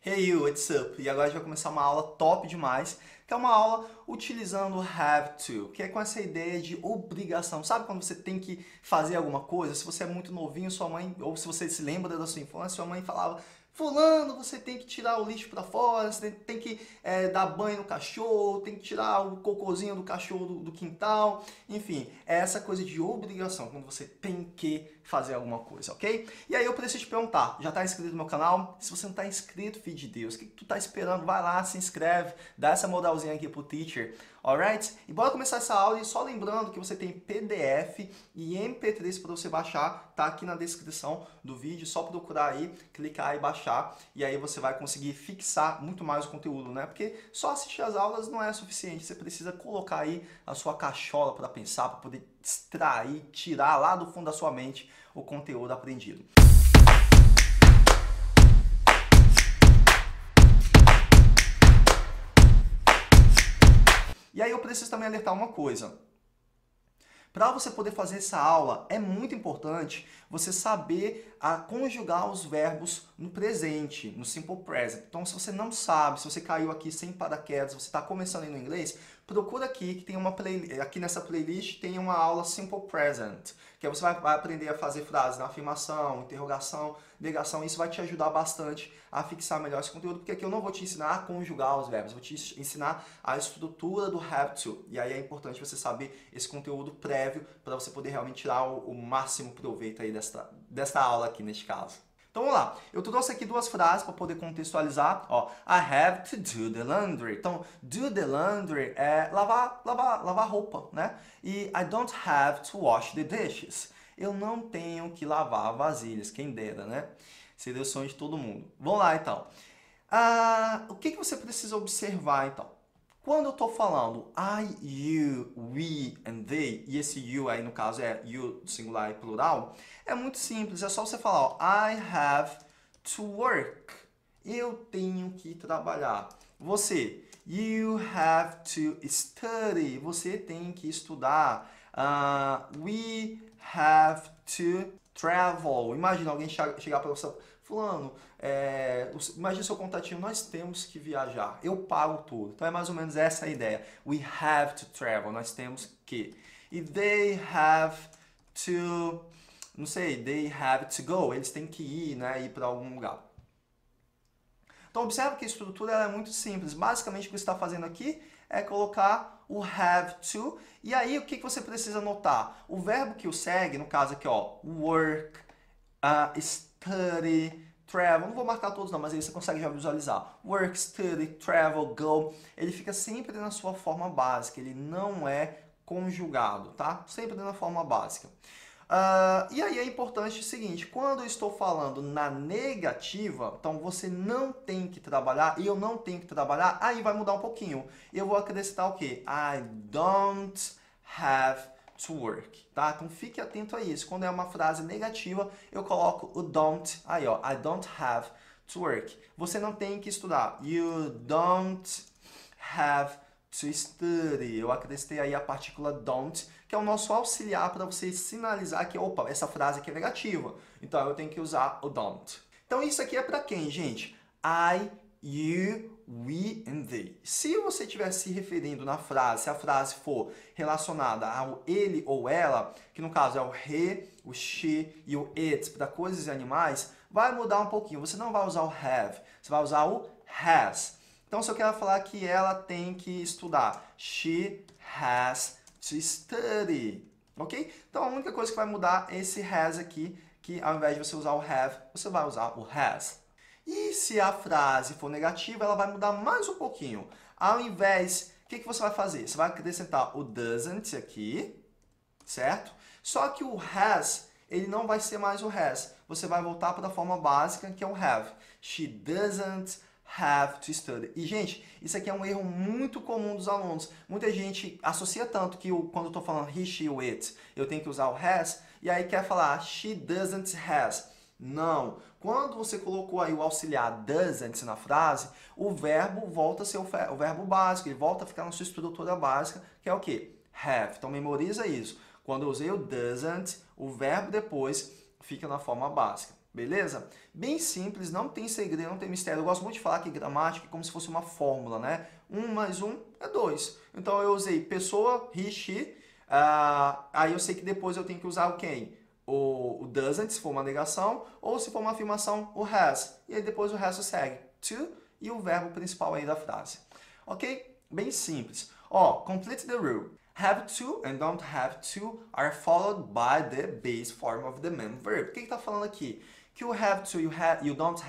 Hey you, what's up? E agora a gente vai começar uma aula top demais, que é uma aula utilizando have to, que é com essa ideia de obrigação. Sabe quando você tem que fazer alguma coisa? Se você é muito novinho, sua mãe, ou se você se lembra da sua infância, sua mãe falava: Fulano, você tem que tirar o lixo para fora, você tem que dar banho no cachorro, tem que tirar o cocôzinho do cachorro do quintal. Enfim, é essa coisa de obrigação, quando você tem que fazer alguma coisa, ok? E aí eu preciso te perguntar, já está inscrito no meu canal? Se você não está inscrito, filho de Deus, o que tu está esperando? Vai lá, se inscreve, dá essa moralzinha aqui pro teacher, alright? E bora começar essa aula, e só lembrando que você tem PDF e MP3 para você baixar, tá aqui na descrição do vídeo, só procurar aí, clicar e baixar, e aí você vai conseguir fixar muito mais o conteúdo, né? Porque só assistir as aulas não é suficiente, você precisa colocar aí a sua cachola para pensar, para poder extrair, tirar lá do fundo da sua mente o conteúdo aprendido. E aí eu preciso também alertar uma coisa. Para você poder fazer essa aula, é muito importante você saber conjugar os verbos no presente, no simple present. Então, se você não sabe, se você caiu aqui sem paraquedas, você está começando aí no inglês, procura aqui, que tem aqui nessa playlist tem uma aula simple present, que aí você vai aprender a fazer frases na afirmação, interrogação, negação. Isso vai te ajudar bastante a fixar melhor esse conteúdo, porque aqui eu não vou te ensinar a conjugar os verbos, vou te ensinar a estrutura do have to. E aí é importante você saber esse conteúdo prévio para você poder realmente tirar o máximo proveito aí desta aula aqui neste caso. Então vamos lá, eu trouxe aqui duas frases para poder contextualizar. Ó, I have to do the laundry. Então, do the laundry é lavar roupa, né? E I don't have to wash the dishes. Eu não tenho que lavar vasilhas, quem dera, né? Seria o sonho de todo mundo. Vamos lá, então. O que você precisa observar, então? Quando eu estou falando I, you, we and they, e esse you aí no caso é you singular e plural, é muito simples, é só você falar, ó, I have to work. Eu tenho que trabalhar. Você, you have to study. Você tem que estudar. We have to travel. Imagina alguém chegar para você, fulano, imagina seu contatinho, nós temos que viajar, eu pago tudo. Então é mais ou menos essa a ideia. We have to travel, nós temos que. E they have to, não sei, they have to go, eles têm que ir, né, ir para algum lugar. Então observe que a estrutura é muito simples. Basicamente o que você está fazendo aqui é colocar o have to, e aí o que você precisa notar? O verbo que o segue, no caso aqui, ó, work, study, travel, não vou marcar todos não, mas aí você consegue já visualizar. Work, study, travel, go, ele fica sempre na sua forma básica, ele não é conjugado, tá? Sempre na forma básica. E aí é importante o seguinte, quando eu estou falando na negativa, então você não tem que trabalhar, e eu não tenho que trabalhar, aí vai mudar um pouquinho. Eu vou acrescentar o quê? I don't have to work, tá? Então fique atento a isso. Quando é uma frase negativa, eu coloco o don't, aí ó, I don't have to work. Você não tem que estudar. You don't have to study. Eu acrescentei aí a partícula don't, que é o nosso auxiliar para você sinalizar que, opa, essa frase aqui é negativa. Então eu tenho que usar o don't. Então isso aqui é para quem, gente? I, you, we and they. Se você estiver se referindo na frase, se a frase for relacionada ao ele ou ela, que no caso é o he, o she e o it para coisas e animais, vai mudar um pouquinho. Você não vai usar o have, você vai usar o has. Então, se eu quero falar que ela tem que estudar, she has to study, ok? Então, a única coisa que vai mudar é esse has aqui, que ao invés de você usar o have, você vai usar o has. E se a frase for negativa, ela vai mudar mais um pouquinho. Ao invés, o que você vai fazer? Você vai acrescentar o doesn't aqui, certo? Só que o has, ele não vai ser mais o has. Você vai voltar para a forma básica, que é o have. She doesn't have to study. E, gente, isso aqui é um erro muito comum dos alunos. Muita gente associa tanto que quando eu estou falando he, she, it, eu tenho que usar o has, e aí quer falar she doesn't has. Não. Quando você colocou aí o auxiliar doesn't na frase, o verbo volta a ser o verbo básico, ele volta a ficar na sua estrutura básica, que é o quê? Have. Então, memoriza isso. Quando eu usei o doesn't, o verbo depois fica na forma básica. Beleza? Bem simples, não tem segredo, não tem mistério. Eu gosto muito de falar que gramática é como se fosse uma fórmula, né? 1 mais 1 é 2. Então eu usei pessoa, he, she. Aí eu sei que depois eu tenho que usar o quem? O doesn't, se for uma negação, ou se for uma afirmação, o has. E aí depois o resto segue. To e o verbo principal aí da frase. Ok? Bem simples. Ó, complete the rule. Have to and don't have to are followed by the base form of the main verb. O que está falando aqui? Que o have to, you don't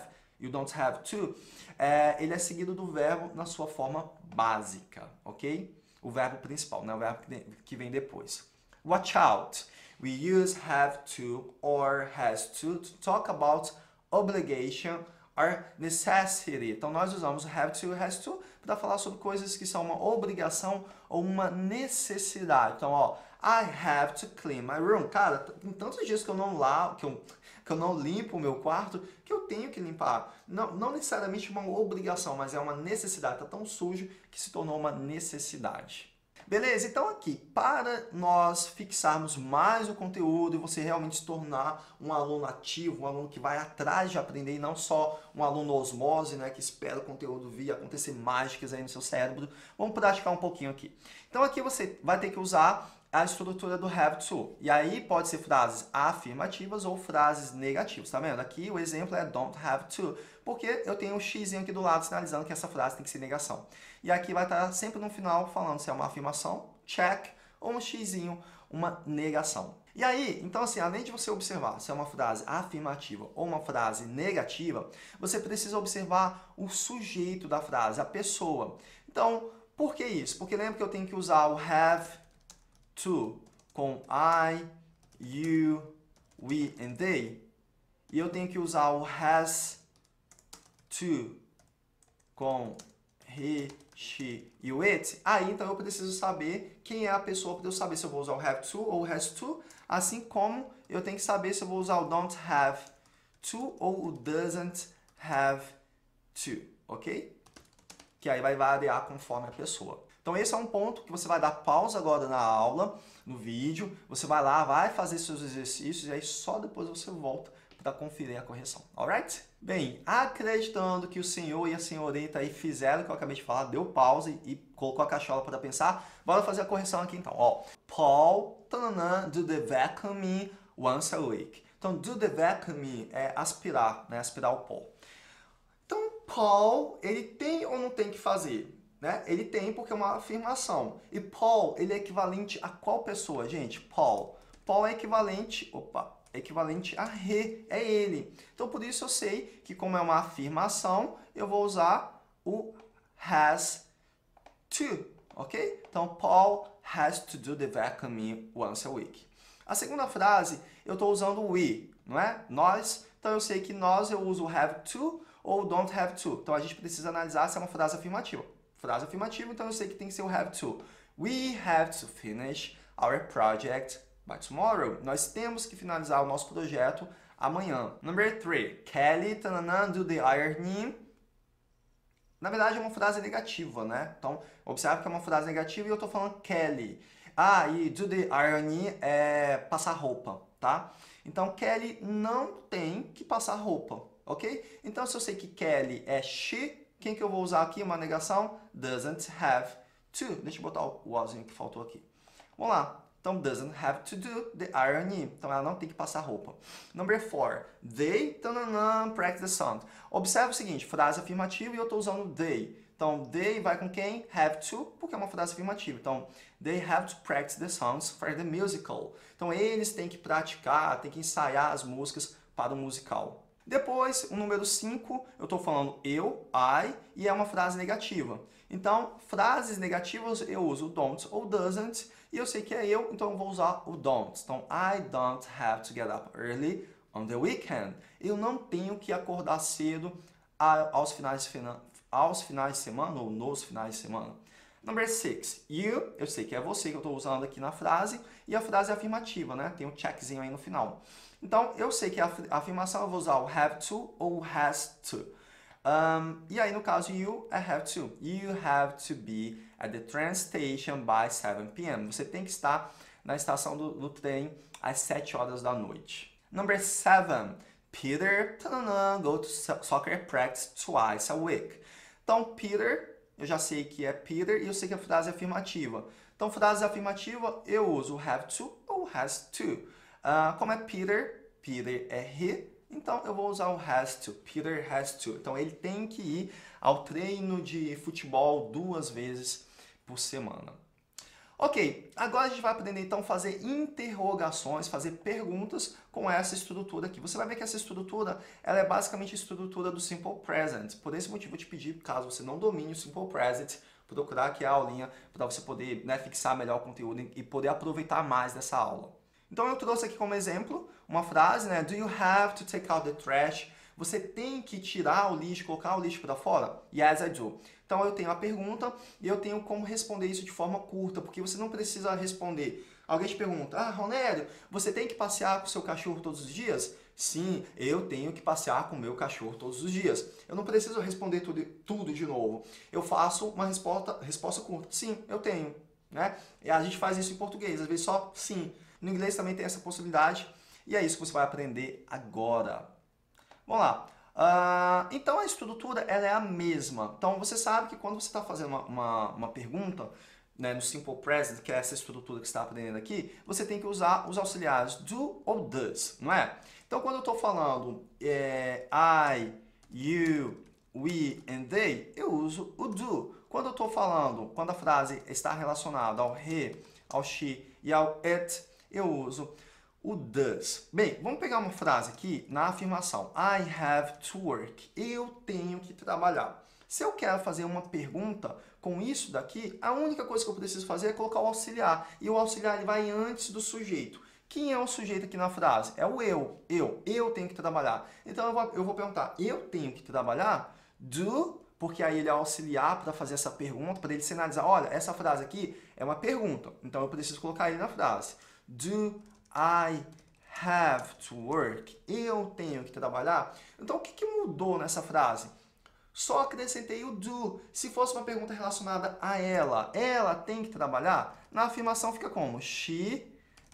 have to, ele é seguido do verbo na sua forma básica, ok? O verbo principal, né? O verbo que vem depois. Watch out. We use have to or has to talk about obligation or necessity. Então, nós usamos have to, has to para falar sobre coisas que são uma obrigação ou uma necessidade. Então, ó, I have to clean my room. Cara, tem tantos dias que eu não lavo, que eu não limpo o meu quarto, que eu tenho que limpar. Não necessariamente uma obrigação, mas é uma necessidade. Está tão sujo que se tornou uma necessidade. Beleza? Então aqui, para nós fixarmos mais o conteúdo e você realmente se tornar um aluno ativo, um aluno que vai atrás de aprender e não só um aluno osmose, né, que espera o conteúdo vir acontecer mágicas aí no seu cérebro, vamos praticar um pouquinho aqui. Então aqui você vai ter que usar a estrutura do have to. E aí pode ser frases afirmativas ou frases negativas, tá vendo? Aqui o exemplo é don't have to, porque eu tenho um xizinho aqui do lado sinalizando que essa frase tem que ser negação. E aqui vai estar sempre no final falando se é uma afirmação, check, ou um xizinho, uma negação. E aí, então assim, além de você observar se é uma frase afirmativa ou uma frase negativa, você precisa observar o sujeito da frase, a pessoa. Então, por que isso? Porque lembra que eu tenho que usar o have to com I, you, we and they. E eu tenho que usar o has to com he, she e o it. Aí então eu preciso saber quem é a pessoa para eu saber se eu vou usar o have to ou o has to, assim como eu tenho que saber se eu vou usar o don't have to ou o doesn't have to, ok? Que aí vai variar conforme a pessoa. Então esse é um ponto que você vai dar pausa agora na aula, no vídeo, você vai lá, vai fazer seus exercícios e aí só depois você volta para conferir a correção, alright? Bem, acreditando que o senhor e a senhorita aí fizeram o que eu acabei de falar, deu pausa e colocou a cachola para pensar, bora fazer a correção aqui então. Ó, Paul, do the vacuuming once a week. Então, do the vacuuming é aspirar, né? Aspirar o pó. Então, Paul, ele tem ou não tem que fazer? Né? Ele tem porque é uma afirmação. E Paul, ele é equivalente a qual pessoa, gente? Paul. Paul é equivalente a he, é ele. Então, por isso eu sei que como é uma afirmação, eu vou usar o has to, ok? Então, Paul has to do the vacuuming once a week. A segunda frase, eu estou usando o we, não é? Nós. Então, eu sei que nós eu uso have to ou don't have to. Então, a gente precisa analisar se é uma frase afirmativa. Frase afirmativa, então eu sei que tem que ser o have to. We have to finish our project by tomorrow. Nós temos que finalizar o nosso projeto amanhã. Number 3. Kelly, do the ironing. Na verdade, é uma frase negativa, né? Então, observe que é uma frase negativa e eu estou falando Kelly. E do the ironing é passar roupa, tá? Então, Kelly não tem que passar roupa, ok? Então, se eu sei que Kelly é she, quem que eu vou usar aqui? Uma negação? Doesn't have to. Deixa eu botar o ozinho que faltou aqui. Vamos lá. Então, doesn't have to do the ironing. Então, ela não tem que passar roupa. Number 4. They, practice the sound. Observe o seguinte, frase afirmativa e eu estou usando they. Então, they vai com quem? Have to, porque é uma frase afirmativa. Então, they have to practice the sounds for the musical. Então, eles têm que praticar, têm que ensaiar as músicas para o musical. Depois, o número 5, eu estou falando eu, I, e é uma frase negativa. Então, frases negativas eu uso don't ou doesn't, e eu sei que é eu, então eu vou usar o don't. Então, I don't have to get up early on the weekend. Eu não tenho que acordar cedo aos finais de semana ou nos finais de semana. Number 6, you, eu sei que é você que eu estou usando aqui na frase, e a frase é afirmativa, né? Tem um checkzinho aí no final. Então, eu sei que a afirmação eu vou usar o have to ou has to. E aí, no caso, you é have to. You have to be at the train station by 7 p.m. Você tem que estar na estação do trem às 7 horas da noite. Number 7. Peter go to soccer practice twice a week. Então, Peter, eu já sei que é Peter e eu sei que a frase é afirmativa. Então, frase afirmativa, eu uso have to ou has to. Como é Peter, Peter é he, então eu vou usar o has to. Peter has to. Então, ele tem que ir ao treino de futebol 2 vezes por semana. Ok, agora a gente vai aprender então a fazer interrogações, fazer perguntas com essa estrutura aqui. Você vai ver que essa estrutura, ela é basicamente a estrutura do Simple Present. Por esse motivo eu te pedi, caso você não domine o Simple Present, procurar aqui a aulinha para você poder fixar melhor o conteúdo e poder aproveitar mais dessa aula. Então eu trouxe aqui como exemplo uma frase, né? Do you have to take out the trash? Você tem que tirar o lixo, colocar o lixo para fora? Yes, I do. Então eu tenho a pergunta e eu tenho como responder isso de forma curta, porque você não precisa responder. Alguém te pergunta, Ronério, você tem que passear com o seu cachorro todos os dias? Sim, eu tenho que passear com o meu cachorro todos os dias. Eu não preciso responder tudo de novo. Eu faço uma resposta curta. Sim, eu tenho. Né? E a gente faz isso em português, às vezes só sim. No inglês também tem essa possibilidade. E é isso que você vai aprender agora. Vamos lá. Então a estrutura ela é a mesma. Então você sabe que quando você está fazendo uma pergunta, né, no Simple Present, que é essa estrutura que você está aprendendo aqui, você tem que usar os auxiliares do ou does, não é? Então quando eu estou falando I, you, we and they, eu uso o do. Quando eu estou falando, quando a frase está relacionada ao he, ao she e ao it, eu uso o does. Bem, vamos pegar uma frase aqui na afirmação. I have to work. Eu tenho que trabalhar. Se eu quero fazer uma pergunta com isso daqui, a única coisa que eu preciso fazer é colocar o auxiliar. E o auxiliar ele vai antes do sujeito. Quem é o sujeito aqui na frase? É o eu. Eu tenho que trabalhar. Então eu vou perguntar, eu tenho que trabalhar? Do, porque aí ele é auxiliar para fazer essa pergunta, para ele sinalizar, olha, essa frase aqui é uma pergunta. Então eu preciso colocar ele na frase. Do I have to work? Eu tenho que trabalhar? Então, o que mudou nessa frase? Só acrescentei o do. Se fosse uma pergunta relacionada a ela tem que trabalhar? Na afirmação fica como? She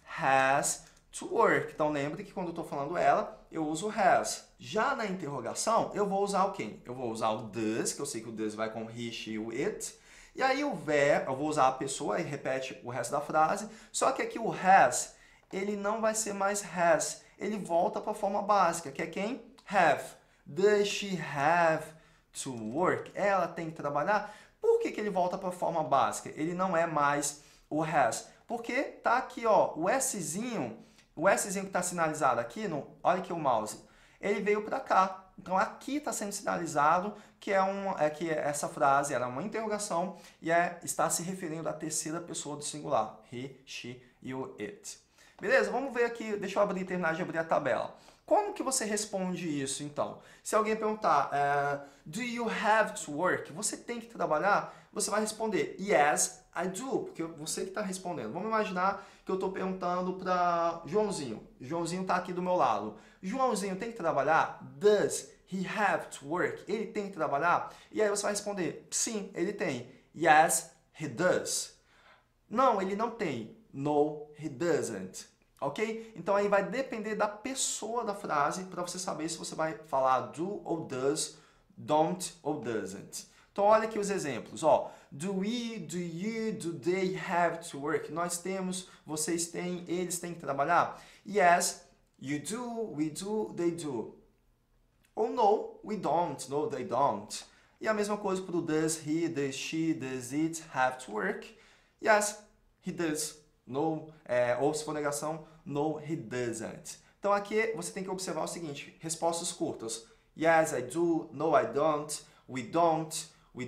has to work. Então, lembre que quando eu estou falando ela, eu uso has. Já na interrogação, eu vou usar o quê? Eu vou usar o does, que eu sei que o does vai com he, she, o it. E aí o verbo, eu vou usar a pessoa e repete o resto da frase. Só que aqui o has, ele não vai ser mais has. Ele volta para a forma básica, que é quem? Have. Does she have to work? Ela tem que trabalhar. Por que ele volta para a forma básica? Ele não é mais o has. Porque tá aqui, ó, o Szinho que está sinalizado aqui, olha aqui o mouse, ele veio para cá. Então aqui está sendo sinalizado que que essa frase era uma interrogação e está se referindo à terceira pessoa do singular. He, she e o it. Beleza? Vamos ver aqui, deixa eu terminar de abrir a tabela. Como que você responde isso, então? Se alguém perguntar, do you have to work? Você tem que trabalhar? Você vai responder, yes, I do, porque você que está respondendo. Vamos imaginar que eu estou perguntando para Joãozinho. Joãozinho está aqui do meu lado. Joãozinho tem que trabalhar? Does he have to work? Ele tem que trabalhar? E aí você vai responder, sim, ele tem. Yes, he does. Não, ele não tem. No, he doesn't. Ok? Então aí vai depender da pessoa da frase para você saber se você vai falar do ou does, don't ou doesn't. Então olha aqui os exemplos. Ó, do we, do you, do they have to work? Nós temos, vocês têm, eles têm que trabalhar? Yes, you do, we do, they do. Ou no, we don't, no, they don't. E a mesma coisa para o does he, does she, does it have to work? Yes, he does. No, ou se for negação, no, he doesn't. Então aqui você tem que observar o seguinte, respostas curtas. Yes, I do, no, I don't, we don't, we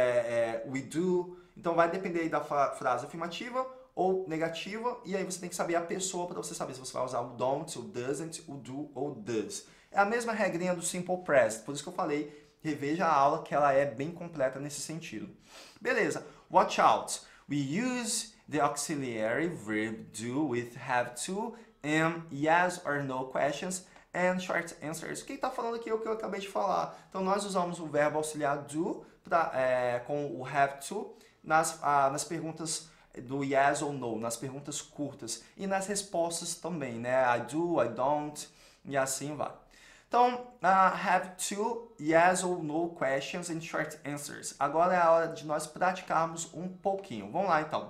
do. Então vai depender aí da frase afirmativa ou negativa, e aí você tem que saber a pessoa para você saber se você vai usar o don't, o doesn't, o do ou o does. É a mesma regrinha do Simple Present, por isso que eu falei, reveja a aula que ela é bem completa nesse sentido. Beleza, watch out. We use the auxiliary verb do with have to and yes or no questions and short answers. O que está falando aqui é o que eu acabei de falar. Então, nós usamos o verbo auxiliar do com o have to nas perguntas do yes ou no, nas perguntas curtas e nas respostas também, né? I do, I don't e assim vai. Então, have two yes or no questions and short answers. Agora é a hora de nós praticarmos um pouquinho. Vamos lá, então.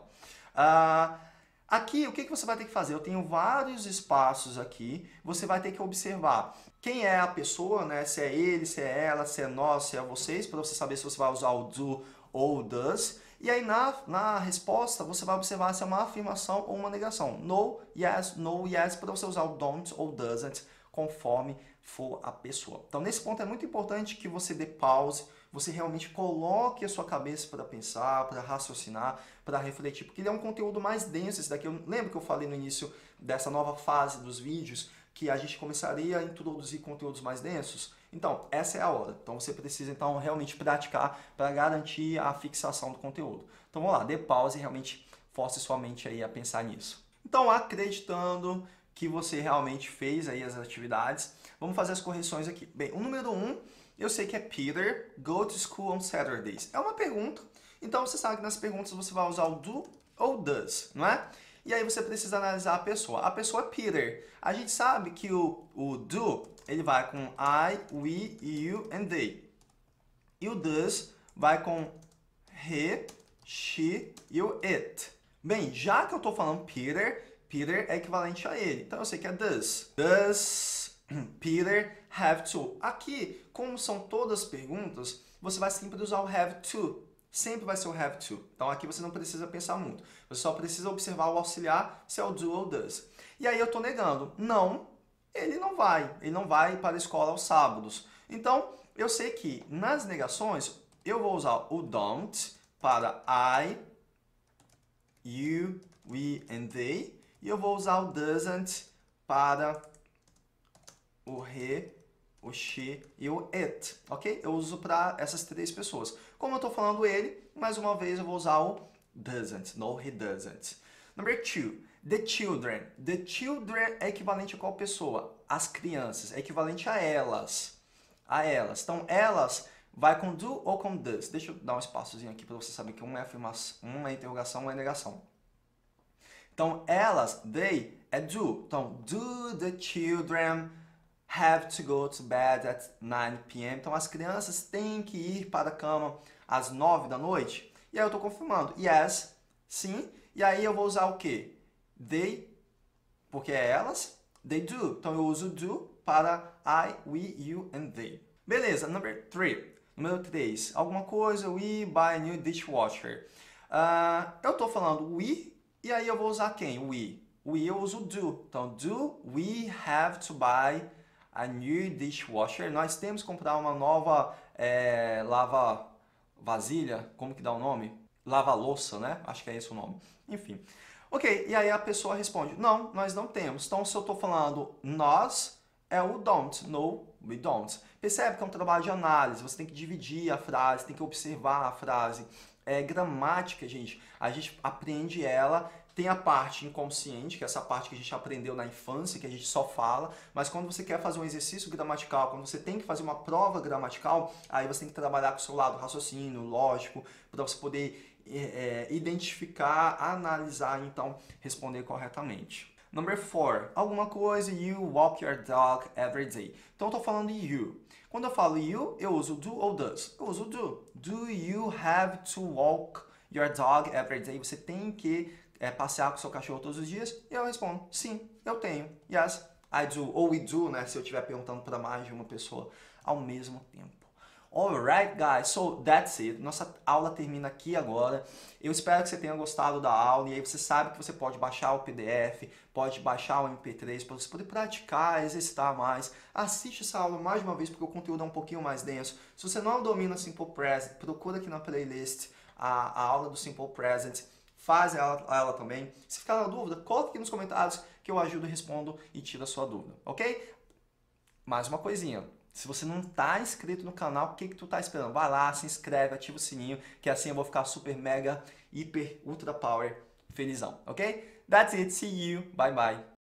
Aqui, o que você vai ter que fazer? Eu tenho vários espaços aqui. Você vai ter que observar quem é a pessoa, né? Se é ele, se é ela, se é nós, se é vocês, para você saber se você vai usar o do ou o does. E aí, na resposta, você vai observar se é uma afirmação ou uma negação. No, yes, para você usar o don't ou doesn't, conforme for a pessoa. Então, nesse ponto é muito importante que você dê pause, você realmente coloque a sua cabeça para pensar, para raciocinar, para refletir, porque ele é um conteúdo mais denso. Esse daqui, eu lembro que eu falei no início dessa nova fase dos vídeos, que a gente começaria a introduzir conteúdos mais densos. Então, essa é a hora. Então, você precisa então realmente praticar para garantir a fixação do conteúdo. Então, vamos lá, dê pause e realmente force sua mente aí a pensar nisso. Então, acreditando que você realmente fez aí as atividades, vamos fazer as correções aqui. Bem, o número 1, eu sei que é Peter go to school on Saturdays. É uma pergunta, então você sabe que nas perguntas você vai usar o do ou does, não é? E aí você precisa analisar a pessoa. A pessoa é Peter. A gente sabe que o do, ele vai com I, we, you and they. E o does vai com he, she e o it. Bem, já que eu estou falando Peter é equivalente a ele. Então eu sei que é does. Does Peter have to? Aqui, como são todas perguntas, você vai sempre usar o have to. Sempre vai ser o have to. Então aqui você não precisa pensar muito. Você só precisa observar o auxiliar, se é o do ou does. E aí eu estou negando. Não, ele não vai. Ele não vai para a escola aos sábados. Então, eu sei que nas negações, eu vou usar o don't para I, you, we and they. E eu vou usar o doesn't para o he, o she e o it, ok? Eu uso para essas três pessoas. Como eu estou falando ele, mais uma vez eu vou usar o doesn't, no, he doesn't. Number 2, the children. The children é equivalente a qual pessoa? As crianças, é equivalente a elas. A elas. Então, elas vai com do ou com does. Deixa eu dar um espaçozinho aqui para você saber que uma é afirmação, uma é interrogação, uma é negação. Então, elas, they, é do. Então, do the children have to go to bed at 9 p.m. Então, as crianças têm que ir para a cama às 9 da noite. E aí eu estou confirmando. Yes, sim. E aí eu vou usar o quê? They, porque é elas. They do. Então, eu uso do para I, we, you and they. Beleza, number 3. Número 3. Alguma coisa, we buy a new dishwasher. Eu estou falando we, e aí eu vou usar quem? We. We eu uso do. Então, do we have to buy a new dishwasher? Nós temos que comprar uma nova lava-vasilha. Como que dá o nome? Lava-louça, né? Acho que é esse o nome. Enfim. Ok, e aí a pessoa responde, não, nós não temos. Então, se eu estou falando nós, é o don't. No, we don't. Percebe que é um trabalho de análise. Você tem que dividir a frase, tem que observar a frase. Gramática, gente, a gente aprende ela, tem a parte inconsciente, que é essa parte que a gente aprendeu na infância, que a gente só fala, mas quando você quer fazer um exercício gramatical, quando você tem que fazer uma prova gramatical, aí você tem que trabalhar com o seu lado raciocínio, lógico, para você poder identificar, analisar e então responder corretamente. Number 4, alguma coisa, you walk your dog every day. Então eu estou falando you. Quando eu falo you, eu uso do ou does? Eu uso do. Do you have to walk your dog every day? Você tem que passear com seu cachorro todos os dias? E eu respondo, sim, eu tenho. Yes, I do. Ou we do, né? Se eu estiver perguntando para mais de uma pessoa ao mesmo tempo. Alright, guys, so that's it. Nossa aula termina aqui agora. Eu espero que você tenha gostado da aula. E aí você sabe que você pode baixar o PDF, pode baixar o MP3 para você poder praticar, exercitar mais. Assiste essa aula mais uma vez porque o conteúdo é um pouquinho mais denso. Se você não domina Simple Present, procura aqui na playlist a aula do Simple Present. Faz ela também. Se ficar na dúvida, coloque aqui nos comentários que eu ajudo, respondo e tiro a sua dúvida, ok? Mais uma coisinha. Se você não está inscrito no canal, o que tu está esperando? Vai lá, se inscreve, ativa o sininho, que assim eu vou ficar super, mega, hiper, ultra power felizão, ok? That's it. See you. Bye, bye.